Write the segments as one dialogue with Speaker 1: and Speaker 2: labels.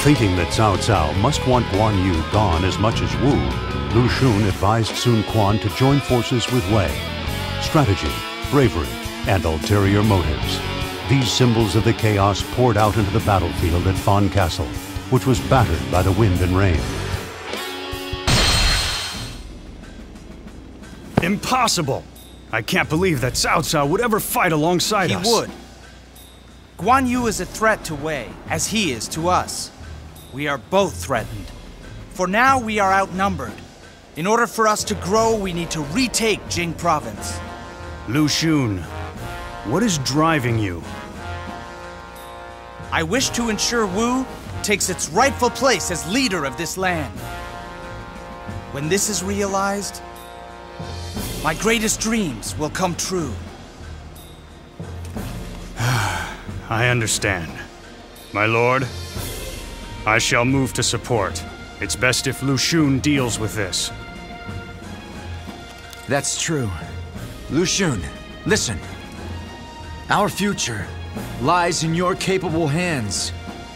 Speaker 1: Thinking that Cao Cao must want Guan Yu gone as much as Wu, Lu Xun advised Sun Quan to join forces with Wei. Strategy, bravery, and ulterior motives. These symbols of the chaos poured out into the battlefield at Fan Castle, which was battered by the wind and rain.
Speaker 2: Impossible! I can't believe that Cao Cao would ever fight alongside us.
Speaker 3: He would. Guan Yu is a threat to Wei, as he is to us. We are both threatened. For now, we are outnumbered. In order for us to grow, we need to retake Jing province.
Speaker 2: Lu Xun, what is driving you?
Speaker 3: I wish to ensure Wu takes its rightful place as leader of this land. When this is realized, my greatest dreams will come true.
Speaker 2: I understand. My lord, I shall move to support. It's best if Lu Xun deals with this.
Speaker 4: That's true. Lu Xun, listen. Our future lies in your capable hands.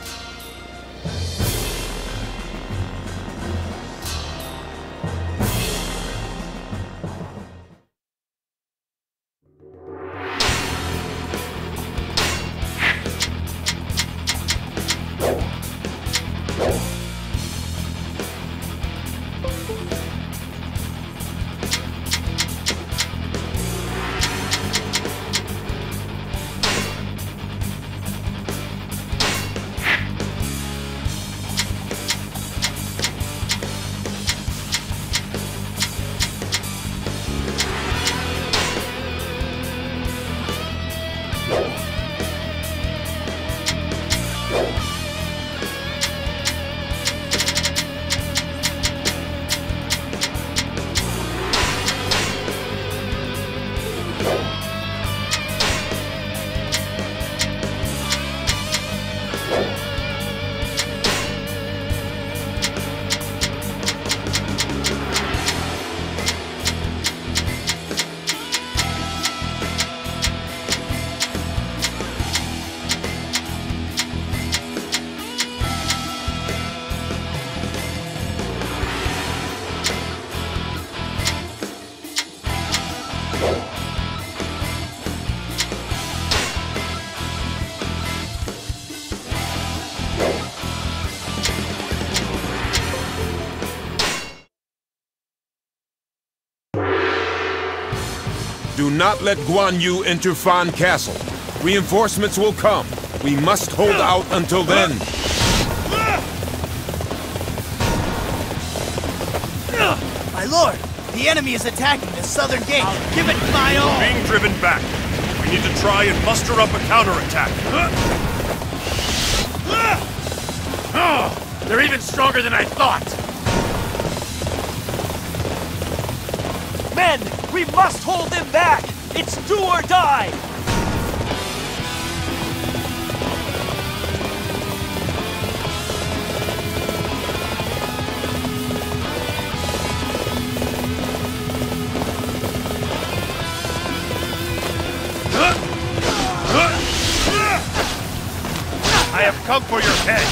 Speaker 5: Do not let Guan Yu enter Fan Castle. Reinforcements will come. We must hold out until then.
Speaker 3: My lord, the enemy is attacking the southern gate. Give it my all.
Speaker 6: Being driven back. We need to try and muster up a counterattack.
Speaker 7: They're even stronger than I thought! Men! We must hold them back! It's do or die!
Speaker 6: I have come for your head!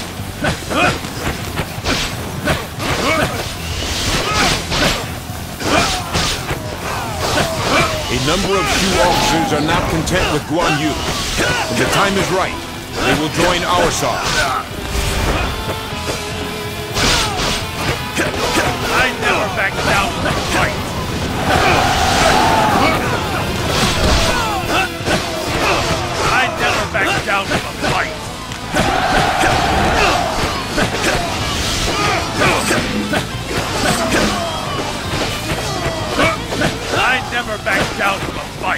Speaker 5: A number of Shu officers are not content with Guan Yu. When the time is right, they will join our side.
Speaker 6: I never back down from a fight! I never back down from a fight! I never back down from a fight!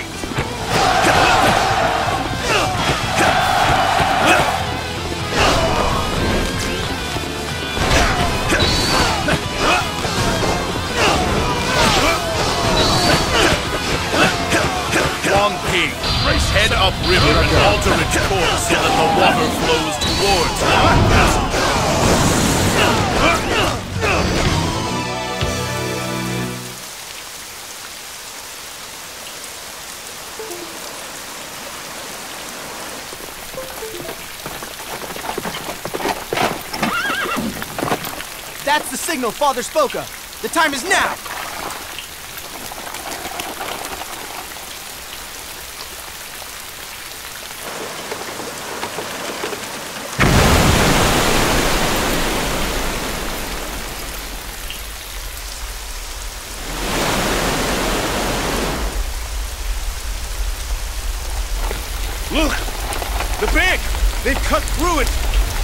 Speaker 6: Race head upriver and alter its course so that the water flows towards our castle.
Speaker 8: That's the signal Father spoke of. The time is now!
Speaker 6: Look! The bank! They've cut through it!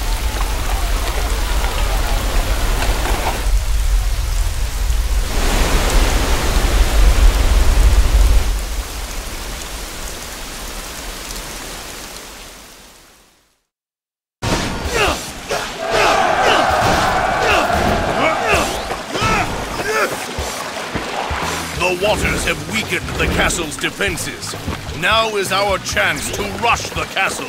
Speaker 6: The waters have weakened the castle's defenses. Now is our chance to rush the castle.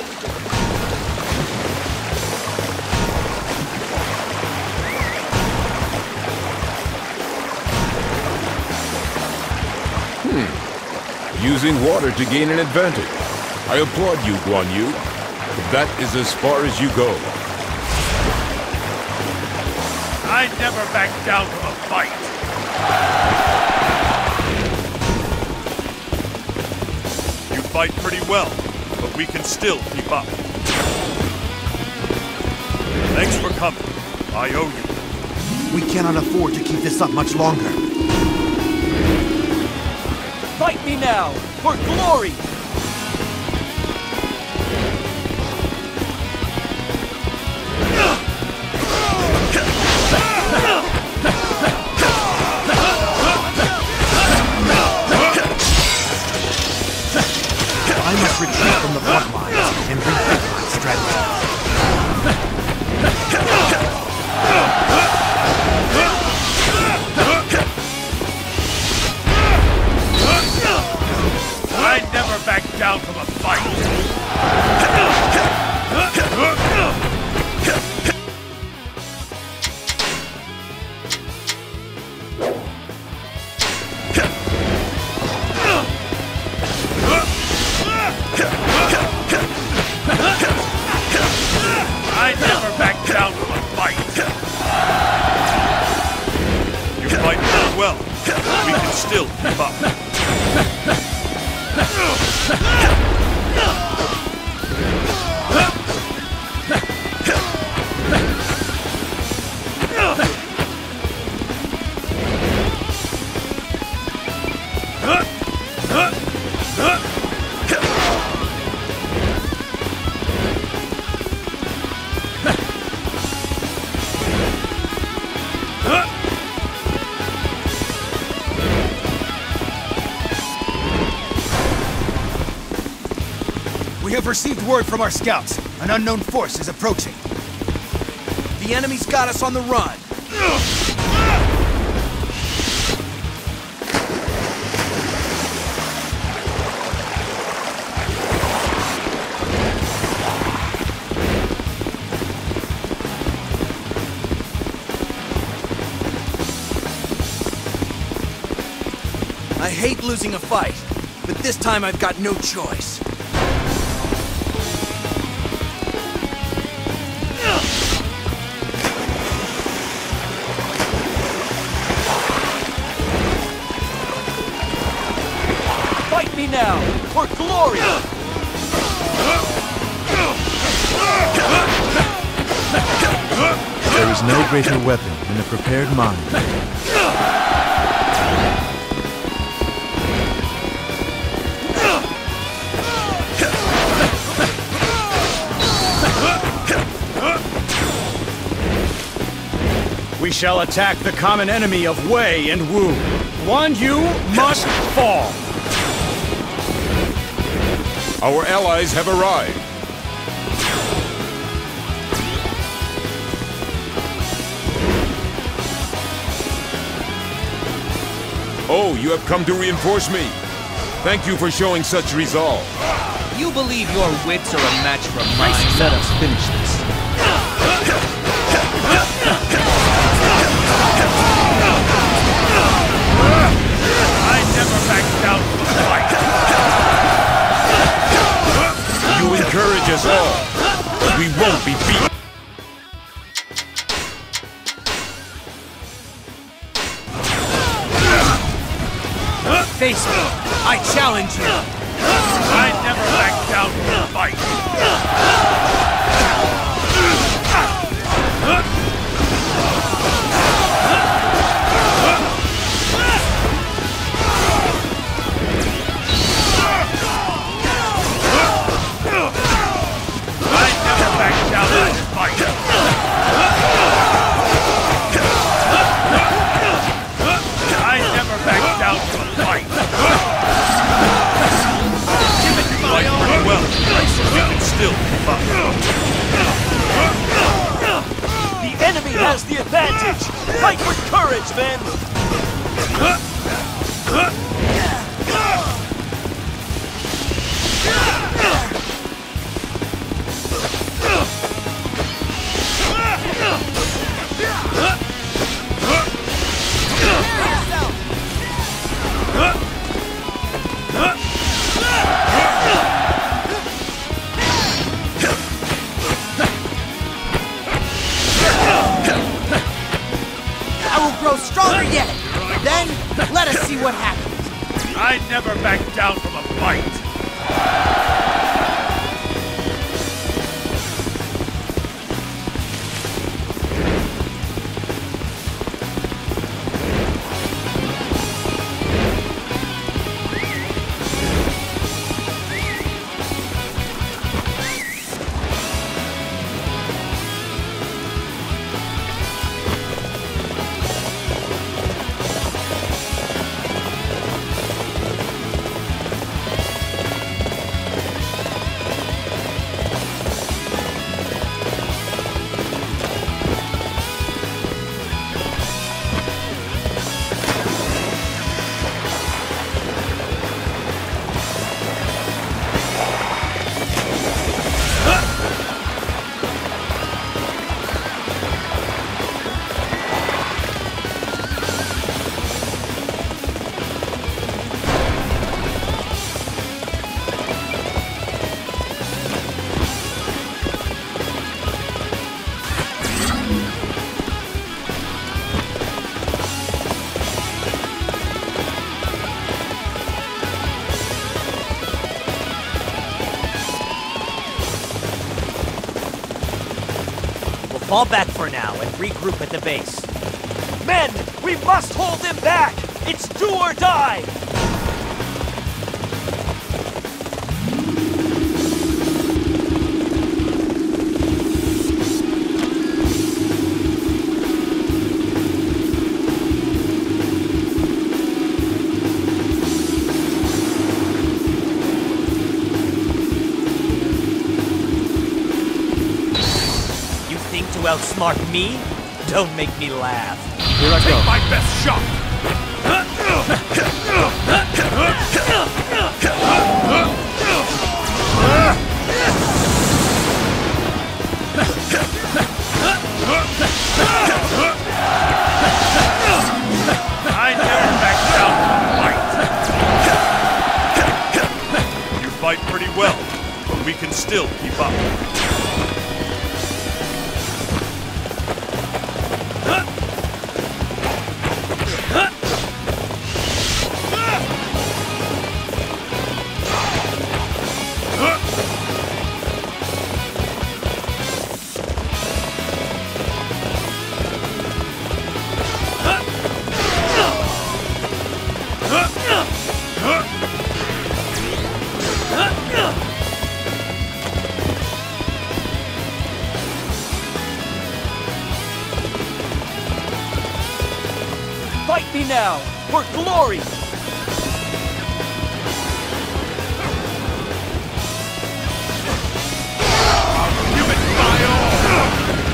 Speaker 5: Using water to gain an advantage. I applaud you, Guan Yu. But that is as far as you go.
Speaker 6: I never back down from a fight. You fight pretty well, but we can still keep up. Thanks for coming. I owe you.
Speaker 9: We cannot afford to keep this up much longer.
Speaker 7: Fight me now, for glory!
Speaker 9: I must retreat from the front lines and rethink my strategy.
Speaker 6: I never back down from a fight! I never back down from a fight! You fight very well. We can still keep up.
Speaker 3: We have received word from our scouts. An unknown force is approaching. The enemy's got us on the run. I hate losing a fight, but this time I've got no choice.
Speaker 7: Fight me now, for glory!
Speaker 10: There is no greater weapon than a prepared mind.
Speaker 2: We shall attack the common enemy of Wei and Wu. Guan Yu must fall.
Speaker 5: Our allies have arrived. Oh, you have come to reinforce me. Thank you for showing such resolve.
Speaker 7: You believe your wits are a match for mine?
Speaker 10: Let us finish this.
Speaker 6: I never back down from a fight!
Speaker 5: You encourage us all. We won't be beaten.
Speaker 3: face me, I challenge you.
Speaker 6: I never back down from a fight.
Speaker 7: The enemy has the advantage! Fight with courage, men!
Speaker 8: Stronger yet! Then, let us see what happens.
Speaker 6: I never back down from a fight!
Speaker 7: Fall back for now and regroup at the base. Men, we must hold them back! It's do or die! To outsmart me? Don't make me laugh.
Speaker 10: Here I go.
Speaker 6: Take my best shot! I never back down from a fight. You fight pretty well, but we can still keep up.
Speaker 7: Fight me now, for glory!
Speaker 6: Give it my all!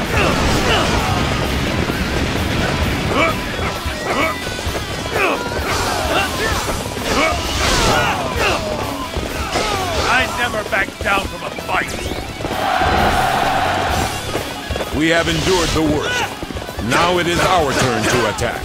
Speaker 6: I never back down from a fight!
Speaker 5: We have endured the worst. Now it is our turn to attack.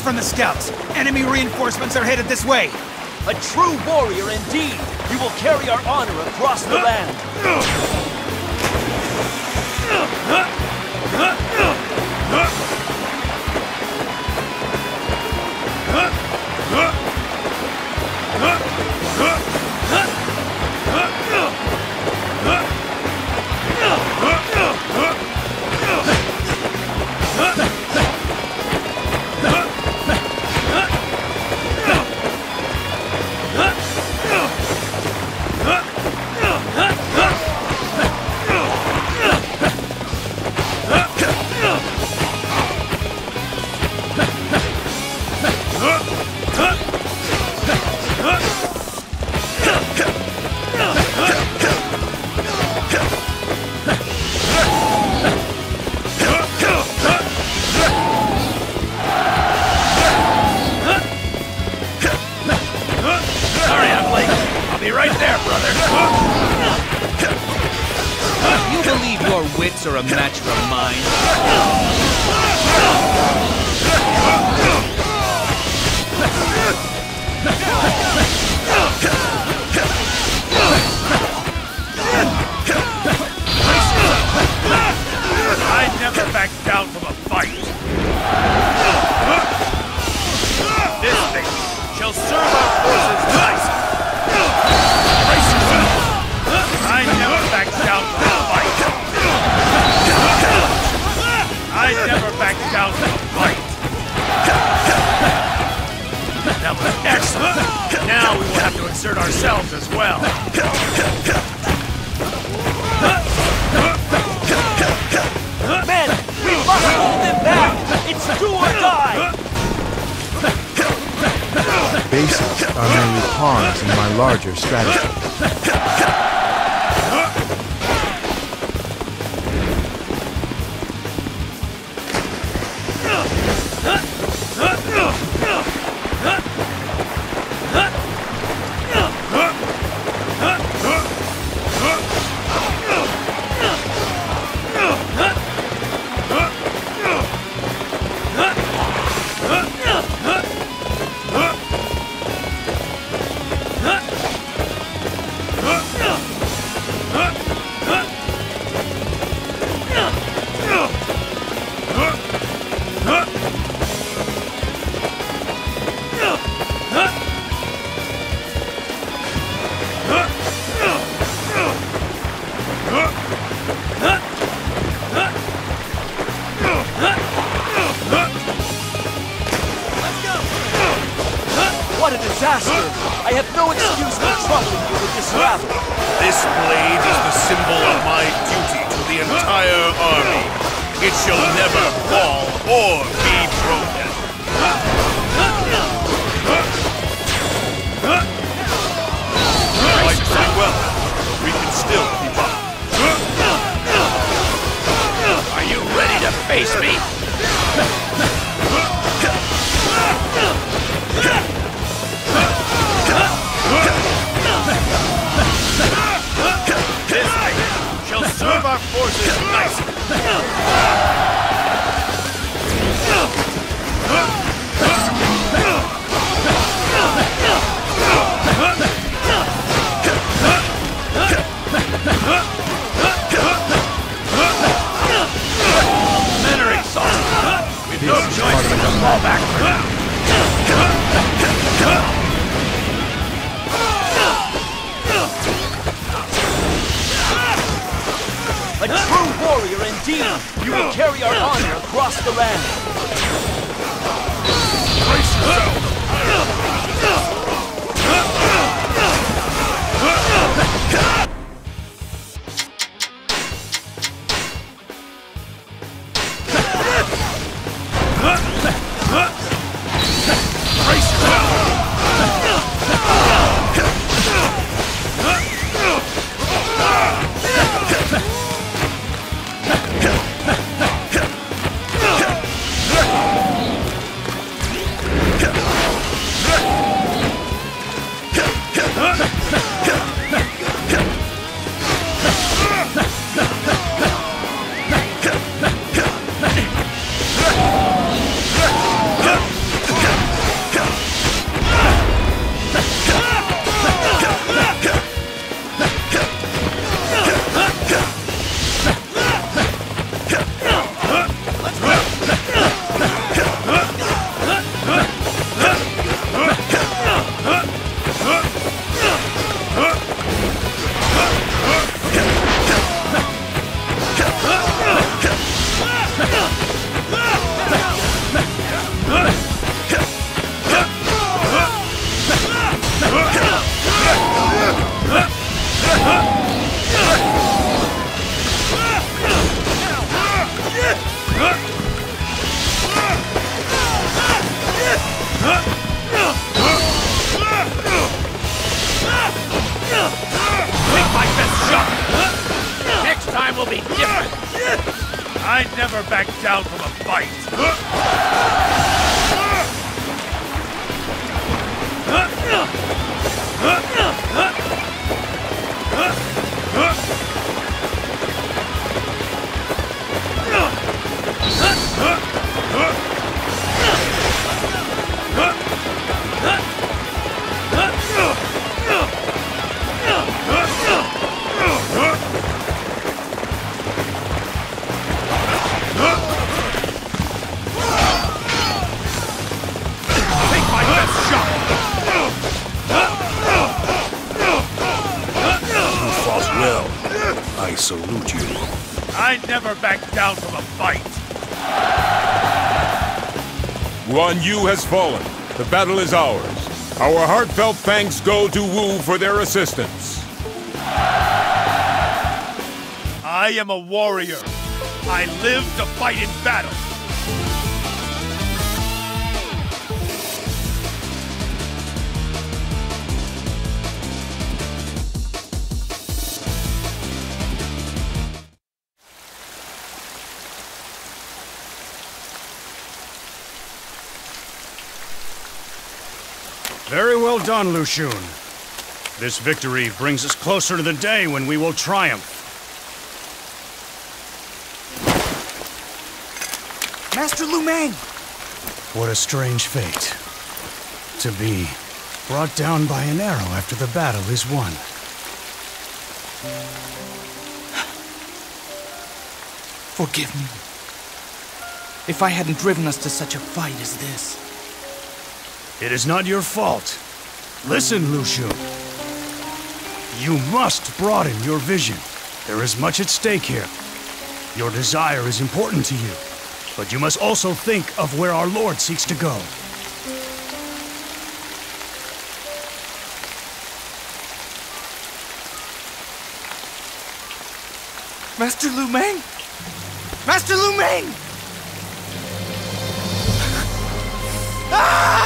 Speaker 3: from the scouts. Enemy reinforcements are headed this way.
Speaker 7: A true warrior indeed! You will carry our honor across the land!
Speaker 3: Are a match for mine.
Speaker 6: I'd never back down from a fight. This thing shall serve our forces nicely. Brace yourself. I'd never back down from a fight. I never back down from a fight. That was excellent. Now we will have to exert ourselves as well.
Speaker 7: Men, we must hold them back! It's do or die!
Speaker 10: Bases are merely pawns in my larger strategy.
Speaker 7: What a disaster! I have no excuse for troubling you with this rabble.
Speaker 6: This blade is the symbol of my duty to the entire army. It shall never fall or be broken. Fight pretty well. We can still keep up. Are you ready to face me? This thing shall serve our forces nicely. Men are exhausted. We've no choice but to fall back for now.
Speaker 7: A true warrior indeed! You will carry our honor across the land!
Speaker 6: Brace yourself! Brace yourself! never back down from a fight!
Speaker 11: I salute you.
Speaker 6: I never back down from a fight!
Speaker 5: Guan Yu has fallen. The battle is ours. Our heartfelt thanks go to Wu for their assistance.
Speaker 6: I am a warrior. I live to fight in battle.
Speaker 2: Very well done, Lu Xun. This victory brings us closer to the day when we will triumph.
Speaker 3: Master Lu Meng!
Speaker 2: What a strange fate. To be brought down by an arrow after the battle is won.
Speaker 3: Forgive me. If I hadn't driven us to such a fight as this.
Speaker 2: It is not your fault. Listen, Lu Xun. You must broaden your vision. There is much at stake here. Your desire is important to you, but you must also think of where our Lord seeks to go.
Speaker 3: Master Lu Meng! Master Lu Meng! Ah!